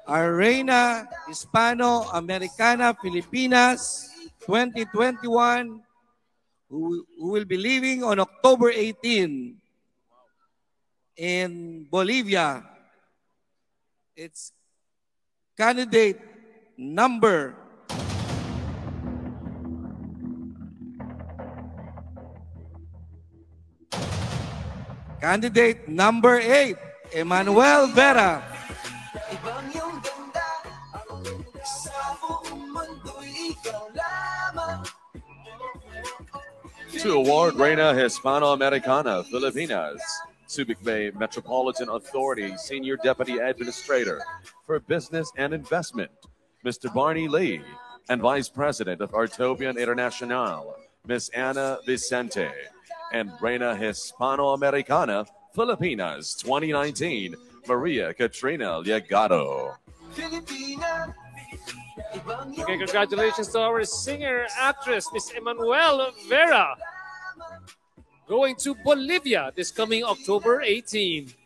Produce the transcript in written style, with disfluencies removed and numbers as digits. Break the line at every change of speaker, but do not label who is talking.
our Reina Hispanoamericana Filipinas 2021, who will be leaving on October 18 in Bolivia. It's candidate number Candidate number 8, Emmanuelle Vera.
To award Reina Hispanoamericana Filipinas, Subic Bay Metropolitan Authority Senior Deputy Administrator for Business and Investment, Mr. Barney Lee, and Vice President of Artobian International, Ms. Ana Vicente, and Reina Hispanoamericana Filipinas 2019, Maria Katrina Liagado.
Okay, congratulations to our singer-actress, Miss Emmanuelle Vera, going to Bolivia this coming October 18.